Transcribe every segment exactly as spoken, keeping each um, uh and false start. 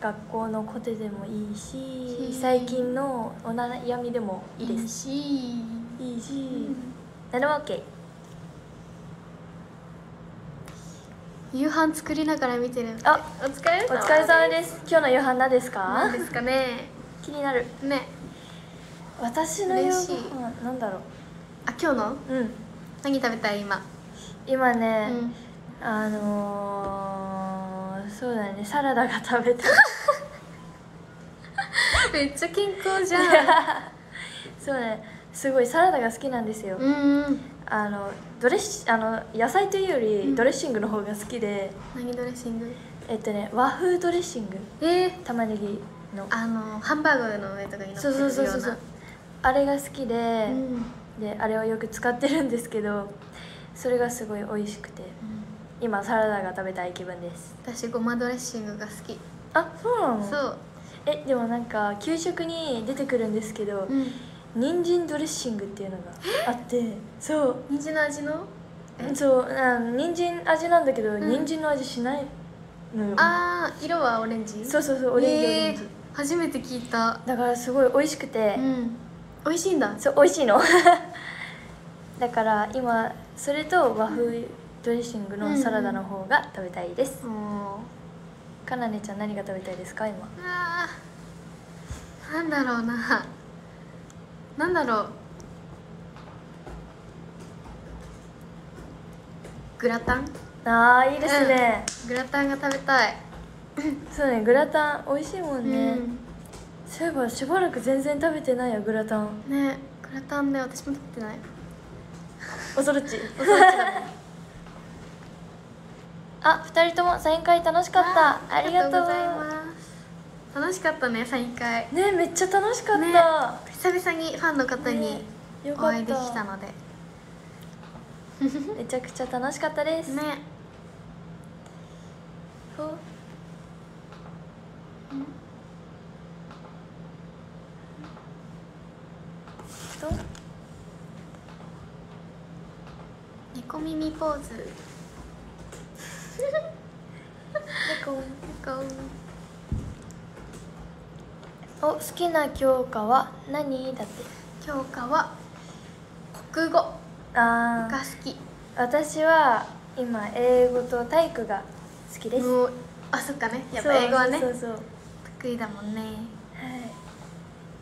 学校のコテでもいいし、最近のお悩みでもいいです。 いいしいいし、うん、何でも OK。 夕飯作りながら見てる。 あ、 お疲れ様です。 お疲れ様です。今日の夕飯何ですか？ 何ですかね。 気になるね。 私の夕飯なんだろう。 あ、今日の？ うん。 何食べたい今？ 今ね、 うん、 あのー、そうだね、サラダが食べたい。 めっちゃ健康じゃん。 そうね、すごいサラダが好きなんですよ。 うん、うん、 あのドレッシあの野菜というよりドレッシングの方が好きで、 うん、何ドレッシング？ えっとね和風ドレッシング、 えー、 玉ねぎのあのハンバーグの上とかに乗ってるような、 そうそうそうそう、あれが好きで、うん、であれをよく使ってるんですけど、それがすごい美味しくて、うん、今サラダが食べたい気分です。 私ごまドレッシングが好き。 あ、そうなの？ そう。えでもなんか給食に出てくるんですけど、うん、人参ドレッシングっていうのがあって、そう、 人参の味の？ そう、あの人参味なんだけど、うん、人参の味しないのよ。 あー、色はオレンジ？ そうそうそう、オレンジ、えー、オレンジ。 初めて聞いた。 だからすごい美味しくて、うん、 美味しいんだ。 そう、美味しいの。だから今それと和風ドレッシングのサラダの方が食べたいです。うんうん、かなねちゃん何が食べたいですか今？ あー、なんだろうな、なんだろう、グラタン？ あー、いいですね、 うん、グラタンが食べたい。 そうね、グラタン美味しいもんね、うん、そういえばしばらく全然食べてないよグラタンね。グラタンね、私も食べてない。 恐ろち恐ろちだね。あ、ふたりともサイン会楽しかった。ありがとうございます。 楽しかったね、サイン会ね。めっちゃ楽しかった、ね、 久々にファンの方にお会いできたので、ね、 めちゃくちゃ楽しかったですね。ほう、と猫耳ポーズ。 猫猫。お、好きな教科は何だって。 教科は国語が好き。 私は今英語と体育が好きです。 あ、そっかね、やっぱ英語はね、 そうそうそう、 得意だもんね。はい。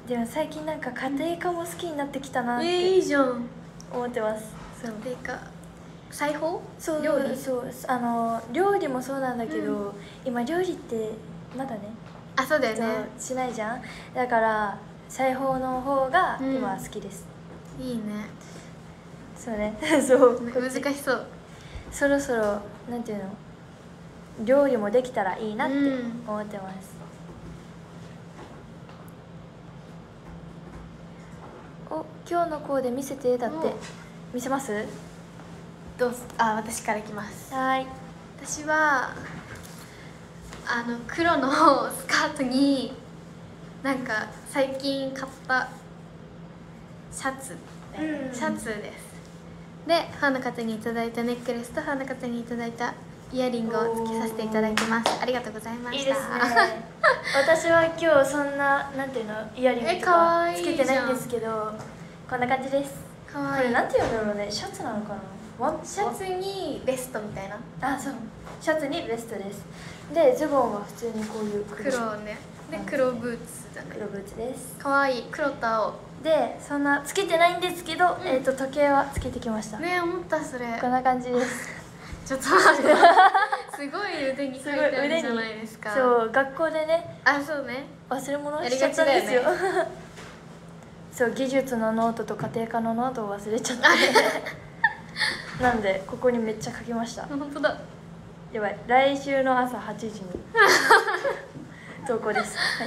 でも最近なんか家庭科も好きになってきたなって、 えー、いいじゃん思ってます。 家庭科、裁縫？ そう、料理、そう、あの料理もそうなんだけど、うん、今料理ってまだね、 あ、そうだよね、 しないじゃん。だから裁縫の方が今は好きです、 うん、いいね。 そうね。そう難しそう。 そろそろなんていうの、料理もできたらいいなって思ってます、うん、お、今日のコーデ見せてだって。見せます？ どうす、あ、私からいきます。 はい。 私はあの黒のスカートになんか最近買ったシャツ、うん、シャツです。で、ファンの方にいただいたネックレスとファンの方にいただいたイヤリングをつけさせていただいてます。ありがとうございました。いいですね。 私は今日そんななんていうの、イヤリングとかつけてないんですけど、こんな感じです。かわいい。これなんていうんだろうね、シャツなのかな。ワンシャツにベストみたいな。 あ、そう、シャツにベストです。で、ズボンは普通にこういう黒ね。で、黒ブーツだね。 黒ブーツです。 かわいい、黒と青で、そんなつけてないんですけど、うん、えっと時計はつけてきました。 ね、思ったそれ。 こんな感じです。 ちょっと待って、すごい腕に書いてあるじゃないですか。 そう、学校でね、 あ、そうね、 忘れ物しちゃったんですよ。そう、技術のノートと家庭科のノートを忘れちゃってなんでここにめっちゃ書きました。 本当だ。 やばい、来週の朝はちじに投稿です。はい。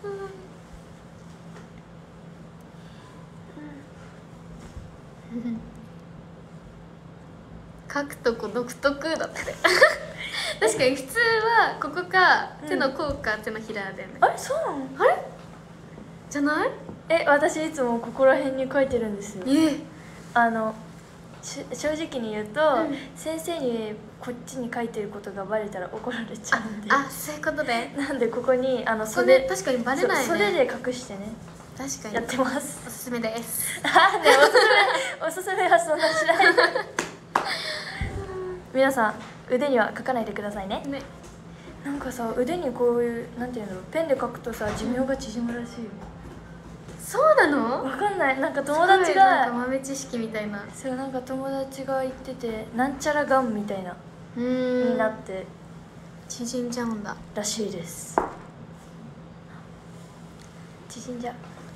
書くとこ独特だって確かに普通はここか手の甲か手のひらだよね、 うん、あれ、そうなの？ あれじゃない？ え、私いつもここら辺に書いてるんですよ。 え、 あの正直に言うと、うん、先生にこっちに書いてることがバレたら怒られちゃうんで、 ああそういうことでなんでここにあのそれ袖確かにバレないね。 そ袖で隠してね確かにやってます。 おすすめです。 あねおすすめおすすめはそんなしない皆さん腕には書かないでくださいね。 ね、 なんかさ腕にこういうなんていうのペンで書くとさ寿命が縮むらしいよ。 そうなの？ わかんない、なんか友達すごいなんかが豆知識みたいな。 そうなんか友達が言っててなんちゃらがんみたいなうーんになって縮んじゃうんだ。 らしいです。縮んじゃ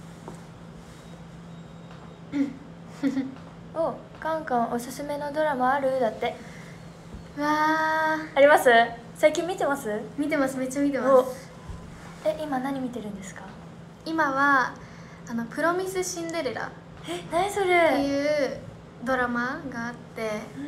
うおカンカンおすすめのドラマあるだって。 うわあります？最近見てます？ ー見てます、めっちゃ見てます。 え今何見てるんですか？ 今はあのプロミスシンデレラっえ何そてれ？ いうドラマがあって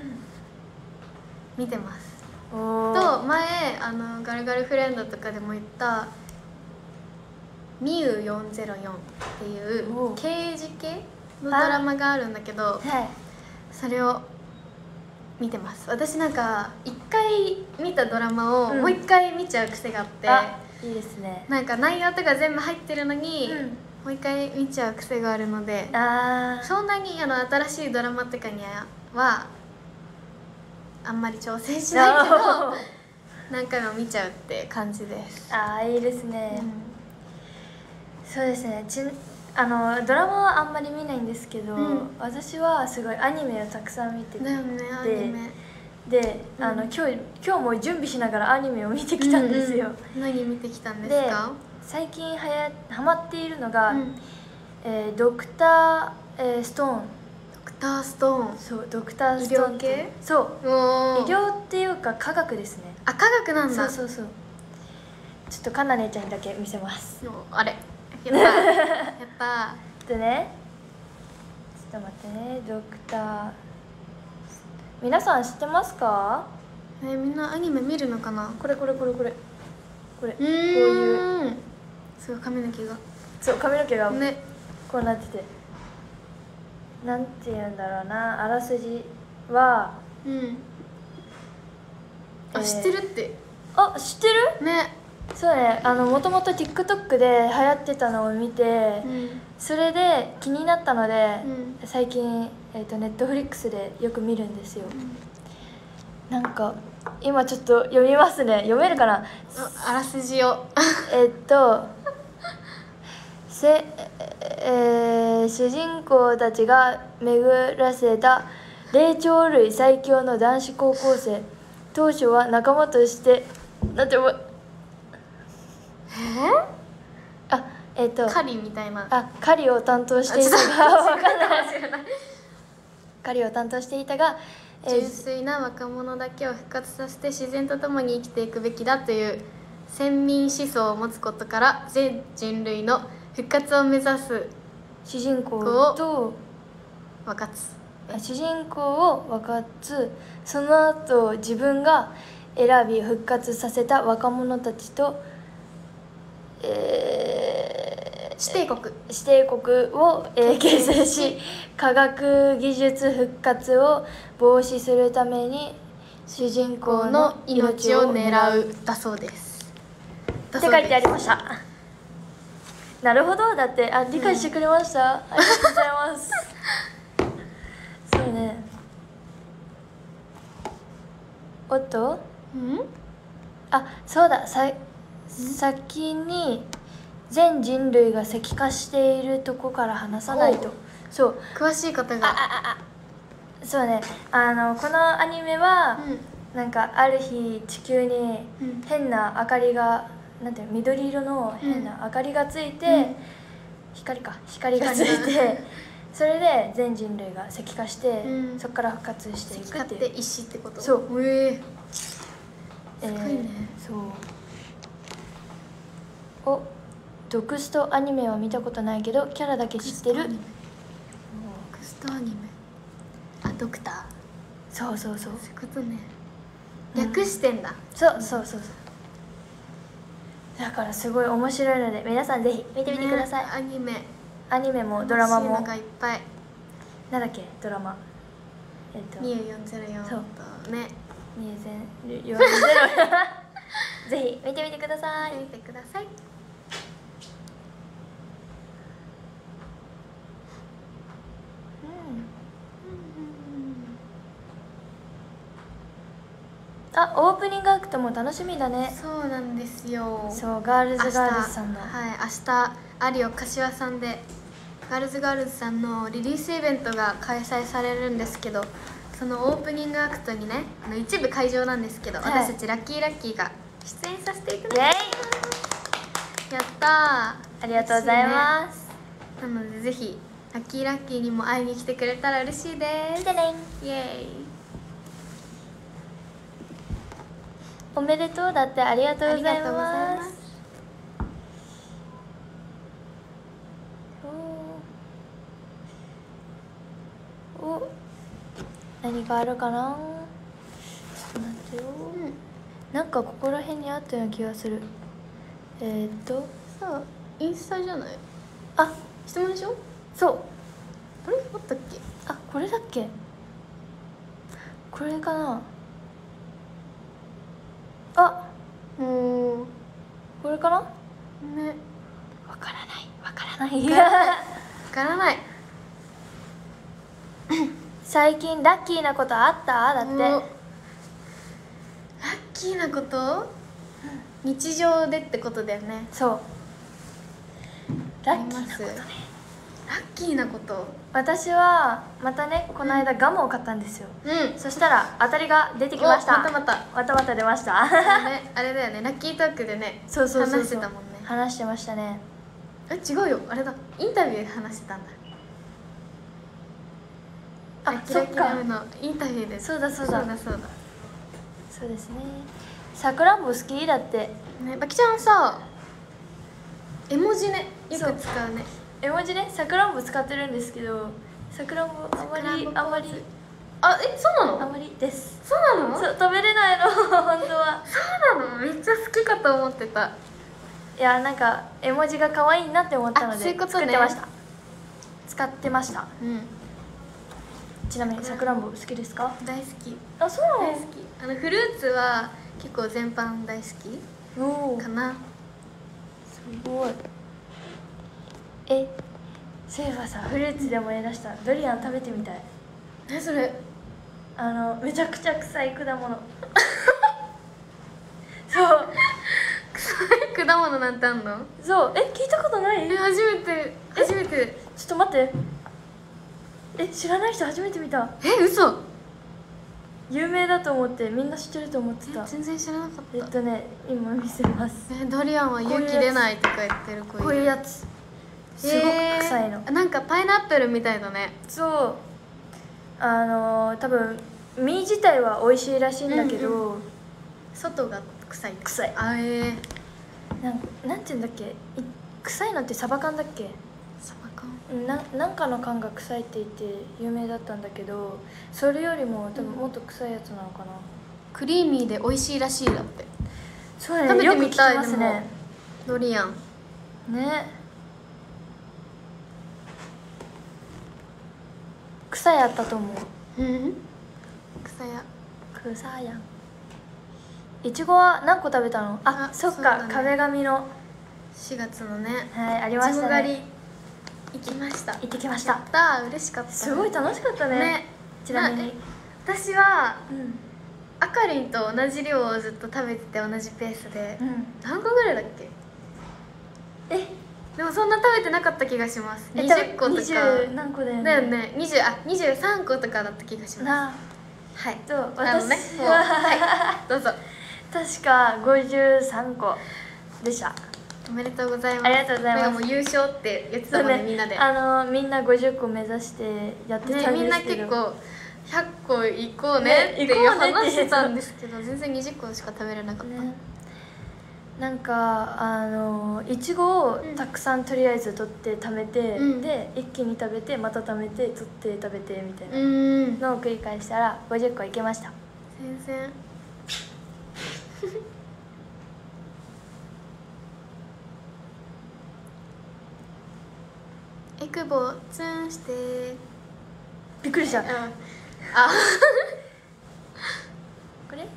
見てます。 うん、おと前あのガルガルフレンドとかでも言ったミューよんぜろよんっていう刑事系のドラマがあるんだけど、 はいそれを見てます。私なんか一回見たドラマをもう一回見ちゃう癖があって、 あいいですね。 なんか内容とか全部入ってるのに、 うん、 もう一回見ちゃう癖があるので、 あそんなにあの新しいドラマとかにはあんまり挑戦しないけど何回も見ちゃうって感じです。 あーいいですね、 うん、 そうですね。ちあのドラマはあんまり見ないんですけど、 うん私はすごいアニメをたくさん見てて、 だよね、アニメで、 うんあの今日今日も準備しながらアニメを見てきたんですよ、 うんうん、何見てきたんですか？ 最近はやハマっているのが、 うんえードクター、えーストーン。 ドクターストーン。 そうドクターストーンって医療系？ そうお医療っていうか科学ですね。 あ、科学なんだ。 そうそうそう。ちょっとかなねちゃんにだけ見せます。 おあれやったやったでね、ちょっと待ってね、ドクター皆さん知ってますか？ えー、みんなアニメ見るのかな？ これこれこれこれこれこうういうーんすごい髪の毛がそう髪の毛がね、 こうなってて、なんて言うんだろうな、あらすじはうんあ、 えー知ってるってあ知ってる？ ね、 そうね、あのもともと TikTok で流行ってたのを見て、 うんそれで気になったので、 うん最近、えー、と Netflix でよく見るんですよ。なんか今ちょっと読みますね。読めるかな？ あらすじをえっとせ、えー主人公たちが巡らせた霊長類最強の男子高校生。当初は仲間としてなんてもうあえっと狩りみたいなあ狩りを担当していたがわかんない狩りを担当していたが、えー純粋な若者だけを復活させて自然と共に生きていくべきだという先民思想を持つことから全人類の復活を目指す主人公と若津主人公を分かつ、その後自分が選び復活させた若者たちと、えー、 指定国指定国を、えー、形成し科学技術復活を防止するために主人公の命を狙うだそうですって書いてありました。なるほど、だってあ理解してくれました、うん、ありがとうございますそうね。おっとうんあそうださ先に全人類が石化しているとこから話さないと。そう詳しい方があああそうね、あのこのアニメは、 うんなんかある日地球にうん変な明かりが、なんていうの緑色の変な明かりがついて、 うん光か光がつい光てそれで全人類が石化して、 うんそこから復活していく使っっていう。 て石ってこと？ そうへええーすごいね。 そうおドクストアニメは見たことないけどキャラだけ知ってる。 ドクストアニメあ、ドクターそうそうそうそういうことね、略してんだ、 そうそうそうそうだからすごい面白いので皆さんぜひ見てみてください、 ね、アニメアニメもドラマも楽しいのがいっぱい。 なんだっけドラマえっとミューよんぜろよんそうとねにせんよんじゅうぜひ見てみてください。 見てください。 あ、オープニングアクトも楽しみだね。 そうなんですよ。 そう、ガールズガールズさんの、 はい、明日有岡柏さんでガールズガールズさんのリリースイベントが開催されるんですけど、そのオープニングアクトにね、あの一部会場なんですけど、 はい私たちラッキーラッキーが出演させていただきます。やったー。 ありがとうございます、 なのでぜひラッキーラッキーにも会いに来てくれたら嬉しいです。 来てね。 イエーイ。 おめでとうだって。ありがとうございありがとうございまますす。 おお、何かあるかな。ちょっと待ってよ、 うん、 なんかここら辺にあったような気がする。えー、っとさあインスタじゃない？ あ、 質問でしょ？ そう、 あれあったっけ？ あ、これだっけ。これかなあ。 もうこれかな。 ね、 わからないわからないわからない。 最近ラッキーなことあっただって。 おラッキーなこと、日常でってことだよね。 そう、ラッキーなありますことね。 ラッキーなこと、 私はまたね、この間ガムを買ったんですよ、 うん、 そしたら当たりが出てきました。 おまたまたまたまた出ましたあのね、あれだよね、ラッキートークでね、 そうそうそうそう、 話してたもんね。 話してましたね。 え、違うよ、あれだ、インタビューで話してたんだ。 あ、 ラッキーそっかラッキーラムのインタビューで。 そうだそうだそうだそうだ。 そうですね。さくらんぼ好きだって。 ね、バキちゃんさ、絵文字ね、よく使うね。 絵文字ね、さくらんぼ使ってるんですけど、さくらんぼあまりあまりあ、え、そうなの？ あまりです。 そうなの？ そう、食べれないの本当は。 そうなの？めっちゃ好きかと思ってた。 いや、なんか絵文字が可愛いなって思ったのあ、そうでいうことね作ってました。使ってました。 うん、 ちなみにさくらんぼ好きですか？ 大好き。 あ、そうなの？ 大好き。あのフルーツは結構全般大好おお、すきかな。 ごい。え、そういえばさ、フルーツで思い出した。ドリアン食べてみたい。 え、それあのめちゃくちゃ臭い果物そう臭い果物なんてあんの？ そう、え、聞いたことない？ え、初めて初めて。 ちょっと待って、え、知らない人初めて見た。 え、嘘。 有名だと思って、みんな知ってると思ってた。 え、全然知らなかえった。 っとね、今見せます。 え、ドリアンは勇気出ないとか言ってる子いる。 こういうやつすごく臭いの、 えーなんかパイナップルみたいだね。 そう、あのー、多分実自体は美味しいらしいんだけど、 うん外が臭い。 臭い。 あ、えー、 なんなんていうんだっけ、い臭いのってサバ缶だっけ。 サバ缶。 ななんかの缶が臭いって言って有名だったんだけど、それよりも多分もっと臭いやつなのかな。 クリーミーで美味しいらしいだって。 そうね、 食べてみたいよく聞きますね。 ドリアン。 ね、草やったと思う。 うん草や。 草やん。いちごは何個食べたの？あ、 あそっか、 そうだね壁紙の、 しがつのね、 はい、ありまいちしたご狩りね。 行きました。 行ってきました。 やったー、嬉しかった。 すごい楽しかったね。 ね。 ちなみに、 私はうんあかりんと同じ量をずっと食べてて、同じペースで、 うん何個ぐらいだっけ？ えでもそんな食べてなかった気がします。 えにじゅっことかにじゅう何個だよね。 だよね。にじゅうあにじゅうさんことかだった気がします。 なあ、 はい。 とあのね、 私もうは、 はいどうぞ。 確かごじゅうさんこでした。 おめでとうございます。 ありがとうございますなんかもう優勝って言ってたもんね、みんなで。 あのみんなごじゅっこ目指してやってたんですけど、 ね、みんな結構ひゃっこ行こうねねっていう行こうねって話してたんですけど、全然にじゅっこしか食べれなかった。 ね、なんかあのいちごをたくさんとりあえず取って貯めて、 うんで一気に食べてまた貯めて取って食べてみたいなうん。 のを繰り返したらごじゅっこいけました。 全然。エクボツンしてびっくりした。 うんあこれ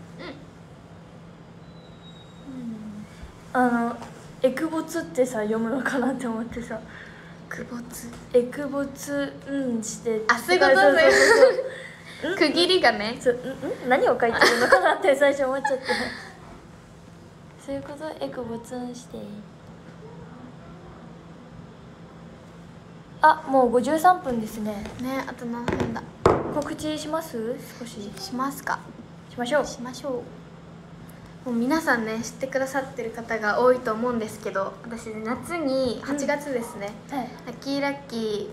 あのエクボツってさ読むのかなって思ってさ、 くぼつエクボツうんしてあそういうことそうそうそうそう区切りがねそううんん何を書いてるのかなって最初思っちゃってそういうことエクボツンしてあもうごじゅうさんぷんですね。 ねあと何分だ。 告知します少ししますか。 しましょうしましょう。もう皆さんね知ってくださってる方が多いと思うんですけど、私夏にはちがつですね、 はい、 ラッキーラッキー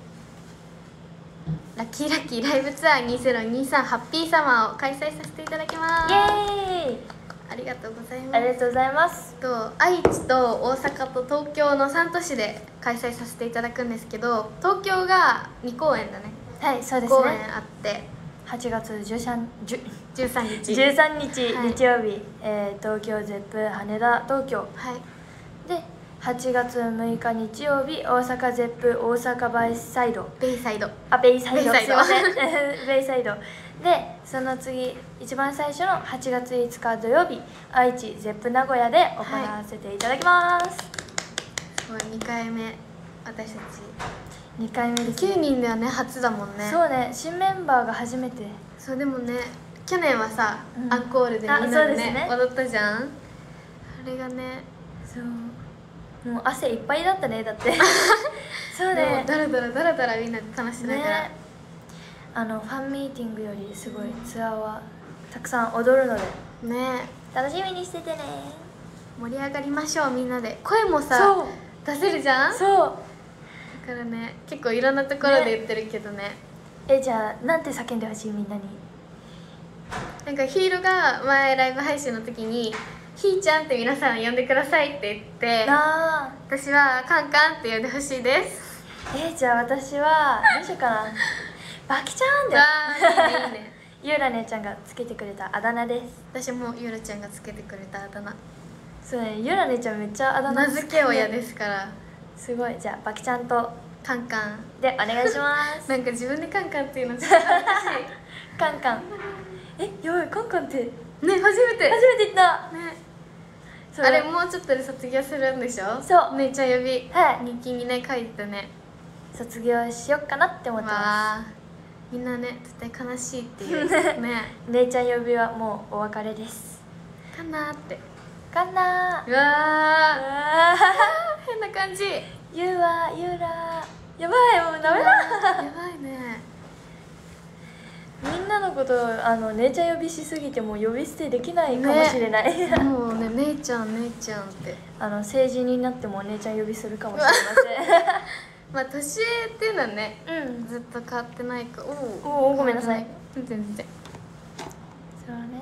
ラッキーラッキーライブツアーにせんにじゅうさんハッピーサマーを開催させていただきます。 イエーイありがとうございます。 ありがとうございます。 と愛知と大阪と東京のさん都市で開催させていただくんですけど、東京がに公演だね。 はいそうです公演ね。 あってはちがつじゅうさん、じゅじゅうさんにちじゅうさんにち、 はい日曜日、えー東京ゼップ羽田東京はいではちがつむいか日曜日大阪ゼップ大阪バイサイドベイサイドあベイサイドベイサイドすいませんベイサイドでその次一番最初のはちがついつか土曜日愛知ゼップ名古屋で行わせていただきます、 すごいにかいめ私たちにかいめです、 きゅうにんではね初だもんね。 そうね新メンバーが初めてそうでもね去年はさ、 うんアンコールでみんあなでねそうですね踊ったじゃん。あれがねそうもう汗いっぱいだったねだってそうでもねダラダラダラダラみんなで楽しながら、 ねあのファンミーティングよりすごいツアーはたくさん踊るのでね楽しみにしててね。 盛り上がりましょう。みんなで声もさそう出せるじゃん。だそうからね結構いろんなところで言ってるけどねえじゃあなんて叫んでほしいみんなに。 なんかヒーローが前ライブ配信の時に「ひーちゃんって皆さん呼んでください」って言ってあ私は「カンカン」って呼んでほしいです。 ーえじゃあ私はどうしようかなバキちゃんでわーいいねいいねゆうら姉ちゃんがつけてくれたあだ名です。 私もゆらちゃんがつけてくれたあだ名そうねゆうら姉ちゃんめっちゃあだ名名付け親ですからすごい。じゃあバキちゃんとカンカンでお願いしますなんか自分でカンカンっていうのちょっと恥ずかしカンカンえやばいカンカンっていね初めて初めて言ったねそうあれもうちょっとで卒業するんでしょ。 そう姉ちゃん呼びはい日記にね書いてたね。 卒業しよっかなって思ってまわあみんなね絶対悲しいっていうねす姉ちゃん呼びはもうお別れですかなーってかなうわーあ変な感じやゆうはゆうらやばいもうダメだばいねみんなのことあの姉ちゃん呼びしすぎてもう呼び捨てできないかもしれない、ね、 もうね姉ちゃん姉ちゃんってあの成人になっても姉ちゃん呼びするかもしれませまあ年上っていうのはねんうんずっと変わってないか。おおおごめんなさい。 全然全然そうね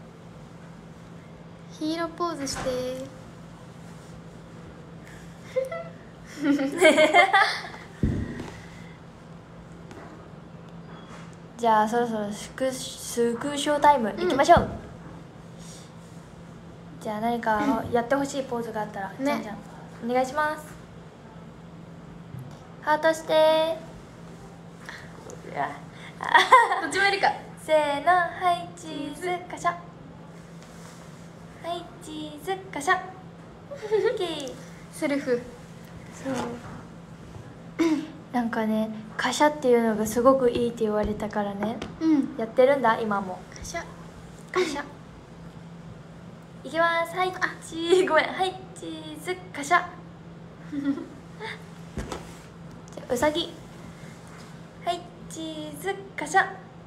ヒーローポーズしてじゃあそろそろスクスクショータイムいきましょう、うん、じゃあ何かやってほしいポーズがあったら、ね、じゃんじゃんお願いします。ハートしてどっちもやるかせーのはいチーズカシャはいチーズカシャセルフそうなんかねカシャっていうのがすごくいいって言われたからねうんやってるんだ今も。 カシャカシャいきます。はいチーごめんはいチーズカシャじゃあうさぎはいチーズカシャ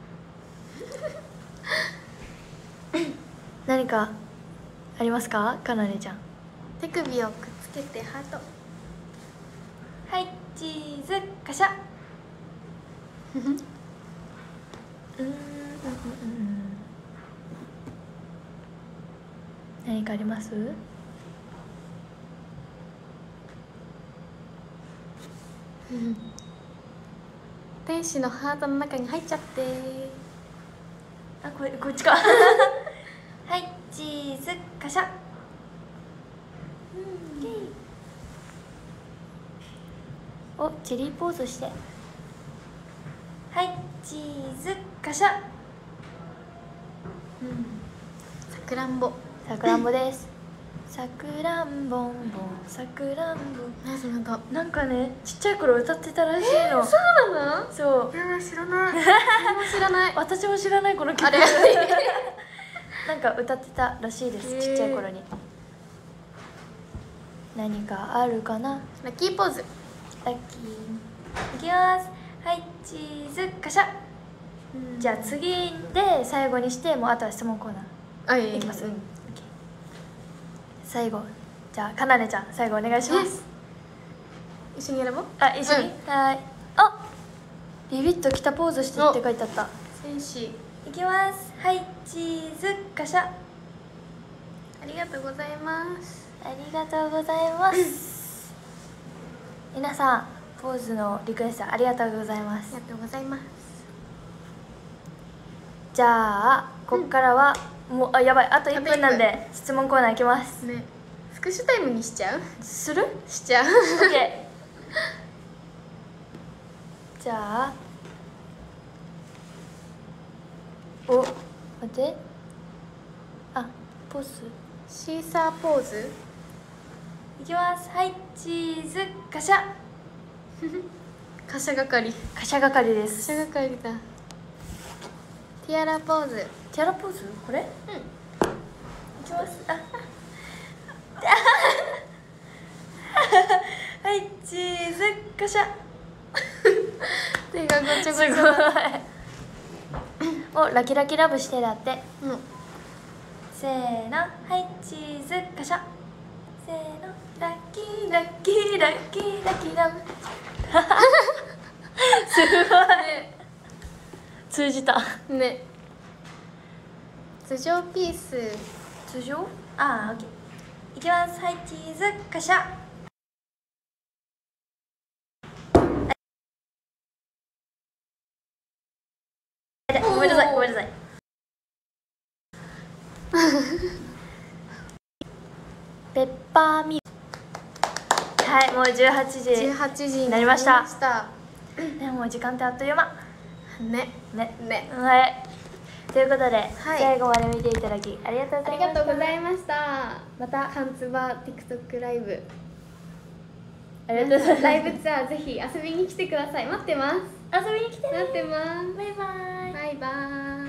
何かありますかかなねちゃん。 手首をくっつけてハートはいチーズカシャうんうんうんうん何かあります？ 天使のハートの中に入っちゃってあこれこっちかはいチーズカシャおチェリーポーズしてはいチーズカシャさくらんぼさくらんぼですさくらんぼんぼんさくらんぼん。 何それなんかなんかねちっちゃい頃歌ってたらしいの、 えー、そうなの？ そういや知らない私も知らない私も知らないこの曲あれなんか歌ってたらしいです、 へーちっちゃい頃に。何かあるかな。 ラッキーポーズ。 ラッキーいきます。はいチーズカシャ。じゃあ次で最後にしてもうあとは質問コーナーあいいいきます、 うん、 最後じゃあかなねちゃん最後お願いします。 一緒に選ぼう。 あ一緒に、 うん、 はい。あビビッときたポーズしてって書いてあった。 戦士いきます。はいチーズカシャ。 ありがとうございます。 ありがとうございます皆さんポーズのリクエストありがとうございまあす。 りがとうございます。 じゃあこっからは、うん、もうあやばいあといっぷんなんで質問コーナーいきますね。スクショタイムにしちゃう？ する？ しちゃう。 OK じゃあお待ってあポーズシーサーポーズ。 いきます。はいチーズカシャ。 カシャ係。 カシャ係です。 カシャ係だ。ティアラポーズ。 ティアラポーズこれ？うん。いきます。あはいチーズカシャ。 手がごちゃごちゃ。 すごい。おラキラキラブしてだって。 うん。 せーのはいチーズカシャ。せーのラッキーラッキーラッキーラッキーラブ。すごい、ね、通じたね。頭上ピース。 通常？ああ、オッケー。いきます。はいチーズカシャ。ごめんなさいごめんなさい。ペッパーミルク。はいもうじゅうはちじじゅうはちじになりました。 ね、 もう時間ってあっという間ねねね。 はいということで、はい、最後まで見ていただきありがとうございました。 ありがとうございました。 またカンツバ TikTok ライブありがとうございます。 ライブツアーぜひ遊びに来てください。待ってます。 遊びに来てね。 待ってます。 バイバイ。 バイバイ。